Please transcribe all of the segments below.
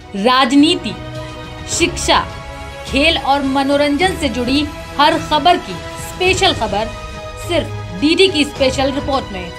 राजनीति, शिक्षा, खेल और मनोरंजन से जुड़ी हर खबर की स्पेशल खबर सिर्फ डीडी की स्पेशल रिपोर्ट में।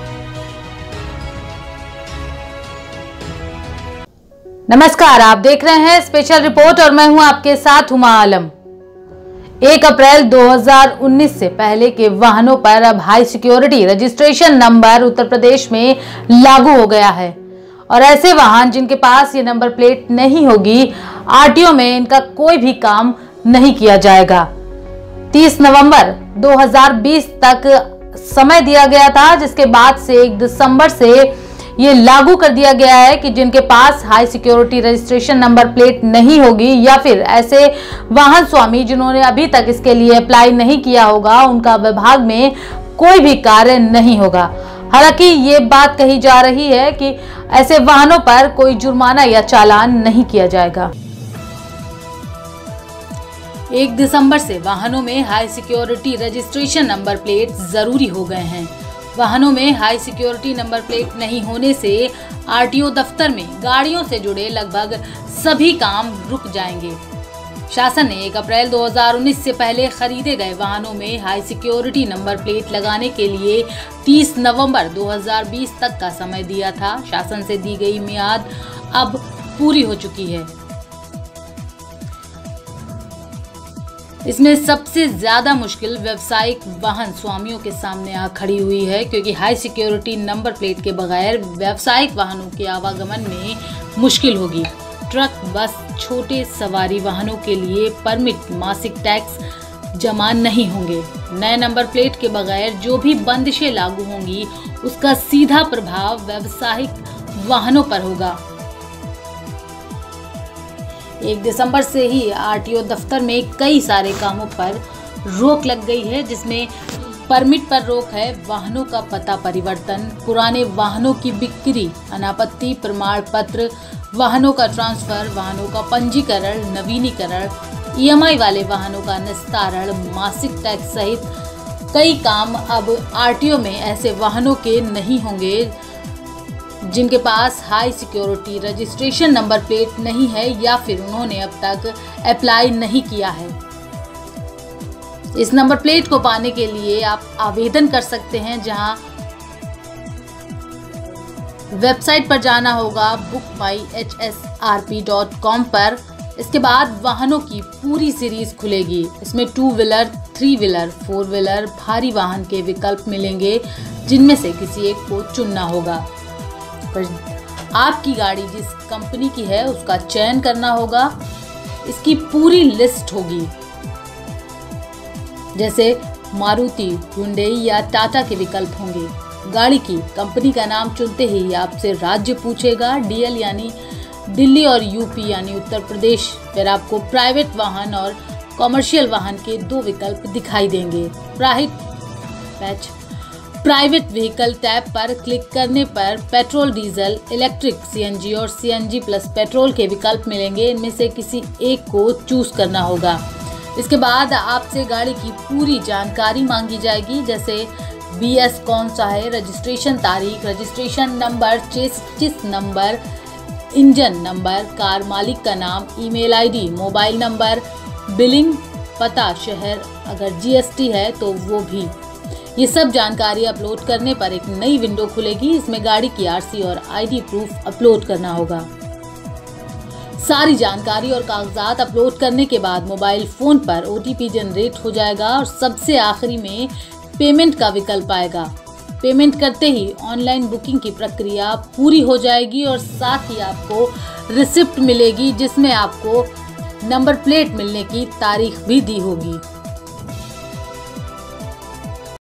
नमस्कार, आप देख रहे हैं स्पेशल रिपोर्ट और मैं हूं आपके साथ हुमा आलम। 1 अप्रैल 2019 से पहले के वाहनों पर अब high security registration number Uttar Pradesh में लागू हो गया है और ऐसे वाहन जिनके पास ये नंबर प्लेट नहीं होगी, आरटीओ में इनका कोई भी काम नहीं किया जाएगा। 30 नवंबर 2020 तक समय दिया गया था, जिसके बाद से 1 दिसंबर से ये लागू कर दिया गया है कि जिनके पास high security registration number plate नहीं होगी या फिर ऐसे वाहन स्वामी जिन्होंने अभी तक इसके लिए अप्लाई नहीं किया होगा, उनका विभाग में कोई भी कार्य नहीं होगा। हालांकि ये बात कही जा रही है कि ऐसे वाहनों पर कोई जुर्माना या चालान नहीं किया जाएगा। 1 दिसंबर से वाहनों में high security registration number plate जरूरी हो गए हैं। वाहनों में हाई सिक्योरिटी नंबर प्लेट नहीं होने से आरटीओ दफ्तर में गाड़ियों से जुड़े लगभग सभी काम रुक जाएंगे। शासन ने 1 अप्रैल 2019 से पहले खरीदे गए वाहनों में हाई सिक्योरिटी नंबर प्लेट लगाने के लिए 30 नवंबर 2020 तक का समय दिया था। शासन से दी गई मियाद अब पूरी हो चुकी है। इसमें सबसे ज्यादा मुश्किल व्यावसायिक वाहन स्वामियों के सामने आ खड़ी हुई है, क्योंकि हाई सिक्योरिटी नंबर प्लेट के बगैर व्यावसायिक वाहनों के आवागमन में मुश्किल होगी। ट्रक, बस, छोटे सवारी वाहनों के लिए परमिट, मासिक टैक्स जमा नहीं होंगे। नए नंबर प्लेट के बगैर जो भी बंदिशें लागू होंगी, उसका सीधा प्रभाव व्यावसायिक वाहनों पर होगा। 1 दिसंबर से ही आरटीओ दफ्तर में कई सारे कामों पर रोक लग गई है, जिसमें परमिट पर रोक है, वाहनों का पता परिवर्तन, पुराने वाहनों की बिक्री, अनापत्ति प्रमाण पत्र, वाहनों का ट्रांसफर, वाहनों का पंजीकरण, नवीनीकरण, ईएमआई वाले वाहनों का निस्तारण, मासिक टैक्स सहित कई काम अब आरटीओ में ऐसे वाहनों के नहीं होंगे जिनके पास high security registration number plate नहीं है या फिर उन्होंने अब तक अप्लाई नहीं किया है। इस नंबर प्लेट को पाने के लिए आप आवेदन कर सकते हैं, जहां वेबसाइट पर जाना होगा bookmyhsrp.com पर। इसके बाद वाहनों की पूरी सीरीज खुलेगी। इसमें 2 व्हीलर, 3 व्हीलर, 4 व्हीलर, भारी वाहन के विकल्प मिलेंगे, जिनमें से किसी एक को चुनना होगा। आपकी गाड़ी जिस कंपनी की है उसका चयन करना होगा। इसकी पूरी लिस्ट होगी, जैसे मारुति, हुंडई या टाटा के विकल्प होंगे। गाड़ी की कंपनी का नाम चुनते ही आपसे राज्य पूछेगा, डीएल यानी दिल्ली और यूपी यानी उत्तर प्रदेश। फिर आपको प्राइवेट वाहन और कॉमर्शियल वाहन के 2 विकल्प दिखाई देंगे। प्राइवेट व्हीकल टैब पर क्लिक करने पर पेट्रोल, डीजल, इलेक्ट्रिक, सीएनजी और सीएनजी प्लस पेट्रोल के विकल्प मिलेंगे। इनमें से किसी एक को चूज करना होगा। इसके बाद आपसे गाड़ी की पूरी जानकारी मांगी जाएगी, जैसे बीएस कौन सा है, रजिस्ट्रेशन तारीख, registration number, chassis number, engine number, car मालिक का नाम, email ID, mobile number, billing पता, शहर, अगर जीएसटी है तो वो भी। ये सब जानकारी अपलोड करने पर एक नई विंडो खुलेगी। इसमें गाड़ी की आरसी और आईडी प्रूफ अपलोड करना होगा। सारी जानकारी और कागजात अपलोड करने के बाद मोबाइल फोन पर ओटीपी जनरेट हो जाएगा और सबसे आखिरी में पेमेंट का विकल्प आएगा। पेमेंट करते ही ऑनलाइन बुकिंग की प्रक्रिया पूरी हो जाएगी और साथ ही आपको रिसिप्ट मिलेगी, जिसमें आपको नंबर प्लेट मिलने की तारीख भी दी होगी।